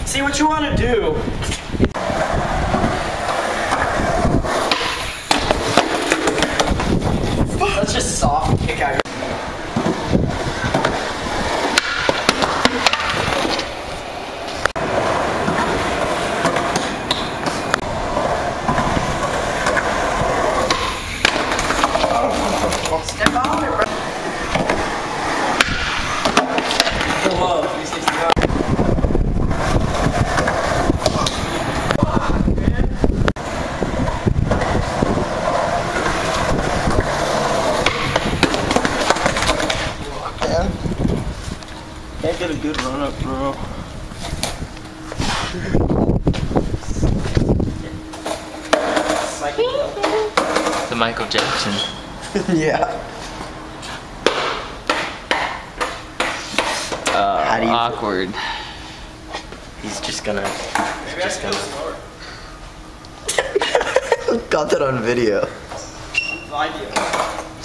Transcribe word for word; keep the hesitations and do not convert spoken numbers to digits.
See what you want to do. Let's just soft kick out. Step on it, bro. Whoa, three sixty. Can't get a good run up, bro. The Michael Jackson. Yeah. Uh, How do you awkward. He's just gonna. He's just gonna. Got that on video. Video.